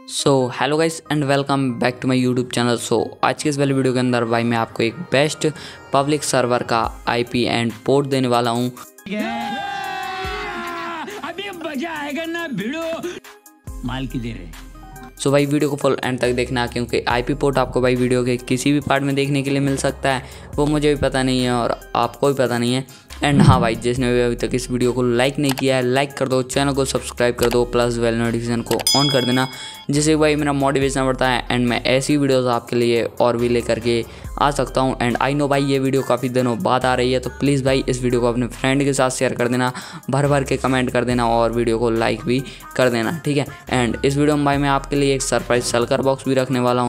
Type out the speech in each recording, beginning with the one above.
Hello guys and welcome back to my YouTube channel. आज के इस वाले वीडियो के अंदर भाई मैं आपको एक बेस्ट पब्लिक सर्वर का आईपी एंड पोर्ट देने वाला हूँ। अभी मजा आएगा ना भिड़ो माल की दे रहे। भाई वीडियो को फुल एंड तक देखना, क्योंकि आईपी पोर्ट आपको भाई वीडियो के किसी भी पार्ट में देखने के लिए मिल सकता है, वो मुझे भी पता नहीं है और आपको भी पता नहीं है। एंड हाँ भाई, जिसने भी अभी तक इस वीडियो को लाइक नहीं किया है लाइक कर दो, चैनल को सब्सक्राइब कर दो, प्लस बेल नोटिफिकेशन को ऑन कर देना, जिससे भाई मेरा मोटिवेशन बढ़ता है एंड मैं ऐसी वीडियोस आपके लिए और भी लेकर के आ सकता हूँ। एंड आई नो भाई ये वीडियो काफ़ी दिनों बाद आ रही है, तो प्लीज़ भाई इस वीडियो को अपने फ्रेंड के साथ शेयर कर देना, भर भर के कमेंट कर देना और वीडियो को लाइक भी कर देना, ठीक है। एंड इस वीडियो में भाई मैं आपके लिए एक सरप्राइज शल्कर बॉक्स भी रखने वाला हूँ,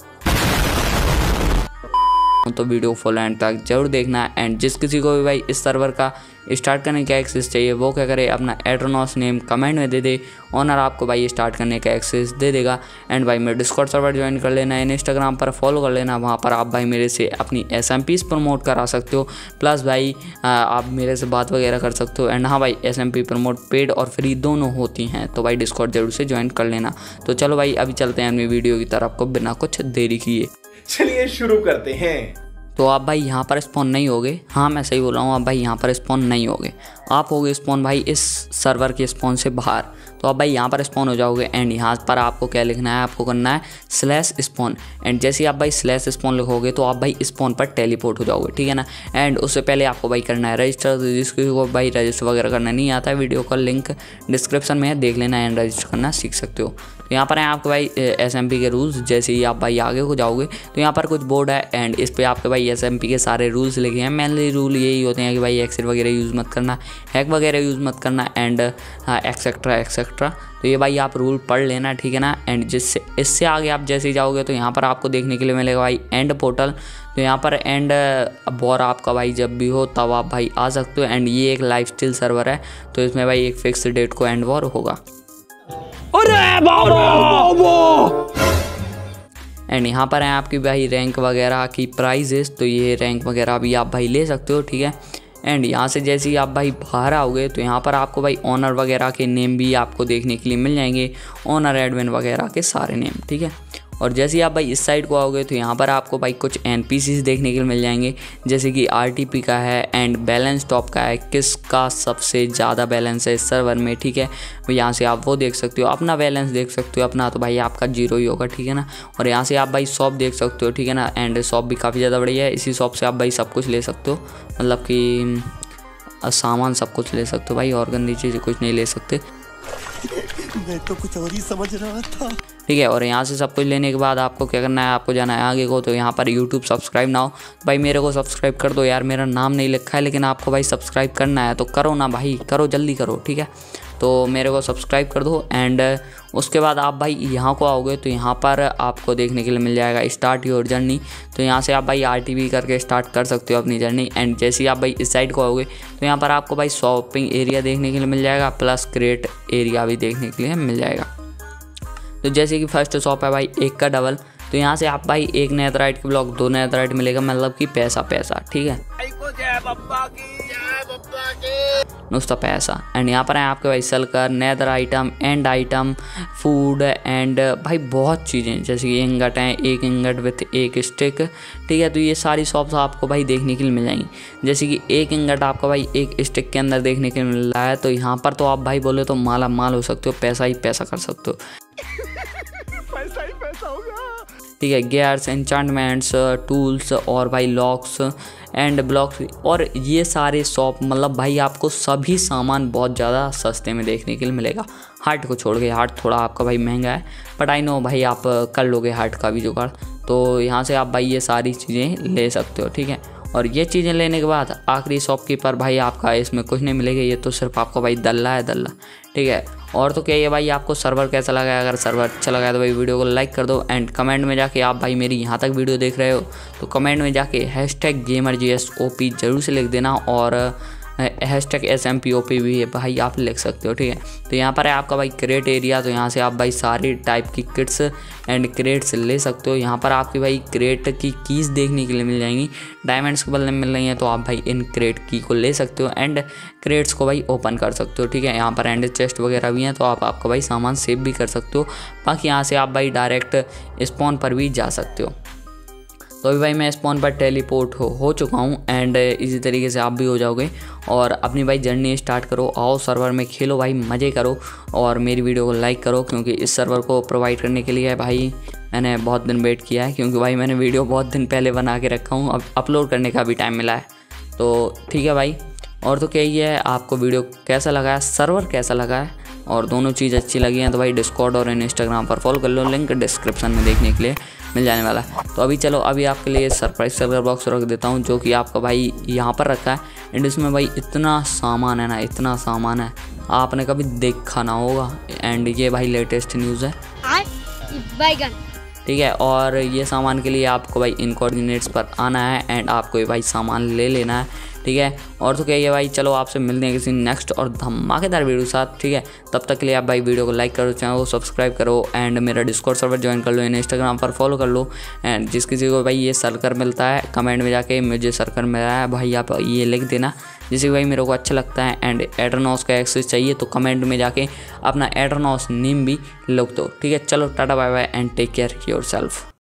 तो वीडियो फुल एंड तक जरूर देखना। एंड जिस किसी को भी भाई इस सर्वर का स्टार्ट करने का एक्सेस चाहिए वो क्या करे, अपना एड्रोनॉस नेम कमेंट में दे दे, ऑनर आपको भाई स्टार्ट करने का एक्सेस दे देगा। एंड भाई मेरे डिस्कॉर्ड सर्वर ज्वाइन कर लेना, इंस्टाग्राम पर फॉलो कर लेना, वहाँ पर आप भाई मेरे से अपनी SMPs प्रमोट करा सकते हो, प्लस भाई आप मेरे से बात वगैरह कर सकते हो। एंड हाँ भाई SMP प्रमोट पेड और फ्री दोनों होती हैं, तो भाई डिस्कॉर्ड जरूर से ज्वाइन कर लेना। तो चलो भाई अभी चलते हैं अपनी वीडियो की तरफ को बिना कुछ देरी किए। चलिए शुरू करते हैं। तो आप भाई यहाँ पर स्पॉन नहीं होगे, हाँ मैं सही बोल रहा हूँ, आप भाई यहाँ पर स्पॉन नहीं होगे, आप होगे स्पॉन भाई इस सर्वर के स्पॉन से बाहर। तो आप भाई यहाँ पर स्पॉन हो जाओगे एंड यहाँ पर आपको क्या लिखना है, आपको करना है /spawn। एंड जैसे ही आप भाई /spawn लिखोगे तो आप भाई स्पॉन पर टेलीपोर्ट हो जाओगे, ठीक है ना। एंड उससे पहले आपको भाई करना है रजिस्टर, जिसको भाई रजिस्टर वगैरह करना नहीं आता है, वीडियो का लिंक डिस्क्रिप्शन में है, देख लेना एंड रजिस्टर करना सीख सकते हो। तो यहाँ पर है आपके भाई SMP के रूल्स। जैसे ही आप भाई आगे हो जाओगे तो यहाँ पर कुछ बोर्ड है एंड इस पर आपके भाई SMP के सारे रूल्स लिखे हैं। मेनली रूल यही होते हैं कि भाई एक्सेल वगैरह यूज़ मत करना, हैक वगैरह यूज़ मत करना एंड एक्सेट्रा एक्सेट्रा। तो ये भाई आप रूल पढ़ लेना, ठीक है ना। एंड जिससे इससे आगे आप जैसे ही जाओगे तो यहाँ पर आपको देखने के लिए मिलेगा भाई एंड पोर्टल। तो यहाँ पर एंड वॉर आपका भाई जब भी हो तब आप भाई आ सकते हो। एंड ये एक लाइफ स्टाइल सर्वर है, तो इसमें भाई एक फिक्स डेट को एंड वॉर होगा। एंड यहाँ पर है आपकी भाई रैंक वगैरह की प्राइजेस, तो ये रैंक वगैरह भी आप भाई ले सकते हो, ठीक है। एंड यहाँ से जैसे ही आप भाई बाहर आओगे तो यहाँ पर आपको भाई ऑनर वगैरह के नेम भी आपको देखने के लिए मिल जाएंगे, ऑनर एडमिन वगैरह के सारे नेम, ठीक है। और जैसे ही आप भाई इस साइड को आओगे तो यहाँ पर आपको भाई कुछ NPCs देखने के लिए मिल जाएंगे, जैसे कि RTP का है एंड बैलेंस टॉप का है, किसका सबसे ज़्यादा बैलेंस है इस सर्वर में, ठीक है। तो यहाँ से आप वो देख सकते हो, अपना बैलेंस देख सकते हो, अपना तो भाई आपका 0 ही होगा, ठीक है ना। और यहाँ से आप भाई शॉप देख सकते हो, ठीक है ना। एंड शॉप भी काफ़ी ज़्यादा बढ़िया है, इसी शॉप से आप भाई सब कुछ ले सकते हो, मतलब कि सामान सब कुछ ले सकते हो भाई, और गंदी चीज़ें कुछ नहीं ले सकते। मैं तो कुछ और ही समझ रहा था, ठीक है। और यहाँ से सब कुछ लेने के बाद आपको क्या करना है, आपको जाना है आगे को। तो यहाँ पर YouTube सब्सक्राइब ना हो भाई मेरे को सब्सक्राइब कर दो यार, मेरा नाम नहीं लिखा है लेकिन आपको भाई सब्सक्राइब करना है, तो करो ना भाई, करो जल्दी करो, ठीक है। तो मेरे को सब्सक्राइब कर दो। एंड उसके बाद आप भाई यहाँ को आओगे तो यहाँ पर आपको देखने के लिए मिल जाएगा स्टार्ट योर जर्नी। तो यहाँ से आप भाई RTP करके स्टार्ट कर सकते हो अपनी जर्नी। एंड जैसे ही आप भाई इस साइड को आओगे तो यहाँ पर आपको भाई शॉपिंग एरिया देखने के लिए मिल जाएगा, प्लस क्रिएट एरिया भी देखने के लिए मिल जाएगा। तो जैसे कि फर्स्ट शॉप है भाई 1 का डबल, तो यहाँ से आप भाई 1 नेथराइट के ब्लॉक 2 नेथराइट मिलेगा, मतलब कि पैसा, ठीक है, नुस्ता पैसा। एंड यहाँ पर है आपके भाई shulker, nether item, end item, food and भाई बहुत चीज़ें, जैसे कि इंगट हैं, 1 इंगट विथ 1 स्टिक, ठीक है। तो ये सारी शॉप्स आपको भाई देखने के लिए मिल जाएंगी। जैसे कि 1 इंगट आपका भाई 1 स्टिक के अंदर देखने के लिए मिल रहा है, तो यहाँ पर तो आप भाई बोले तो माला माल हो सकते हो, पैसा ही पैसा कर सकते हो, पैसा ही पैसा होगा, ठीक है। गियर्स, एन्चांटमेंट्स, टूल्स और भाई लॉक्स एंड ब्लॉक्स, और ये सारे शॉप मतलब भाई आपको सभी सामान बहुत ज़्यादा सस्ते में देखने के लिए मिलेगा। हार्ट को छोड़ के, हार्ट थोड़ा आपका भाई महंगा है, बट आई नो भाई आप कर लोगे हार्ट का भी जुगाड़। तो यहाँ से आप भाई ये सारी चीज़ें ले सकते हो, ठीक है। और ये चीज़ें लेने के बाद आखिरी शॉपकीपर भाई आपका इसमें कुछ नहीं मिलेगा, ये तो सिर्फ आपको भाई दल्ला है, दल्ला, ठीक है। और तो क्या ये भाई आपको सर्वर कैसा लगा, अगर सर्वर अच्छा लगा तो भाई वीडियो को लाइक कर दो। एंड कमेंट में जाके आप भाई मेरी यहाँ तक वीडियो देख रहे हो तो कमेंट में जाके #GamerGSOP जरूर से लिख देना। और #SMPOP भी है भाई, आप लिख सकते हो, ठीक है। तो यहाँ पर है आपका भाई क्रेट एरिया, तो यहाँ से आप भाई सारी टाइप की किट्स एंड क्रेट्स ले सकते हो। यहाँ पर आपकी भाई क्रेट की कीज़ देखने के लिए मिल जाएंगी, डायमंड्स के बदले में मिल रही हैं, तो आप भाई इन क्रेट की को ले सकते हो एंड क्रेट्स को भाई ओपन कर सकते हो, ठीक है। यहाँ पर एंड चेस्ट वगैरह भी हैं, तो आप आपका भाई सामान सेव भी कर सकते हो। बाकी यहाँ से आप भाई डायरेक्ट स्पॉन पर भी जा सकते हो। तो अभी भाई मैं स्पॉन पर टेलीपोर्ट हो चुका हूँ एंड इसी तरीके से आप भी हो जाओगे और अपनी भाई जर्नी स्टार्ट करो, आओ सर्वर में खेलो भाई, मज़े करो और मेरी वीडियो को लाइक करो, क्योंकि इस सर्वर को प्रोवाइड करने के लिए भाई मैंने बहुत दिन वेट किया है, क्योंकि भाई मैंने वीडियो बहुत दिन पहले बना के रखा हूँ, अब अपलोड करने का भी टाइम मिला है। तो ठीक है भाई, और तो क्या ही है, आपको वीडियो कैसा लगा है, सर्वर कैसा लगा है, और दोनों चीज़ अच्छी लगी हैं तो भाई डिस्कॉर्ड और इंस्टाग्राम पर फॉलो कर लो, लिंक डिस्क्रिप्शन में देखने के लिए मिल जाने वाला है। तो अभी चलो अभी आपके लिए सरप्राइज सर्वर बॉक्स रख देता हूँ, जो कि आपका भाई यहाँ पर रखा है एंड इसमें भाई इतना सामान है ना, इतना सामान है आपने कभी देखा ना होगा। एंड ये भाई लेटेस्ट न्यूज़ है, ठीक है। और ये सामान के लिए आपको भाई इन कोऑर्डिनेट्स पर आना है एंड आपको ये भाई सामान ले लेना है, ठीक है। और तो क्या है भाई, चलो आपसे मिलते हैं किसी नेक्स्ट और धमाकेदार वीडियो के साथ, ठीक है। तब तक के लिए आप भाई वीडियो को लाइक करो, चैनल को सब्सक्राइब करो एंड मेरा डिस्कॉर्ड सर्वर ज्वाइन कर लो, इंस्टाग्राम पर फॉलो कर लो एंड जिस किसी को भाई ये सर्कल मिलता है कमेंट में जाके मुझे सर्कल मिला है भाई आप ये लिख देना, जिससे भाई मेरे को अच्छा लगता है। एंड एड्रेनॉस का एक्सेस चाहिए तो कमेंट में जाके अपना एड्रेनॉस नेम भी लिख दो, ठीक है। चलो tata bye bye and take care yourself.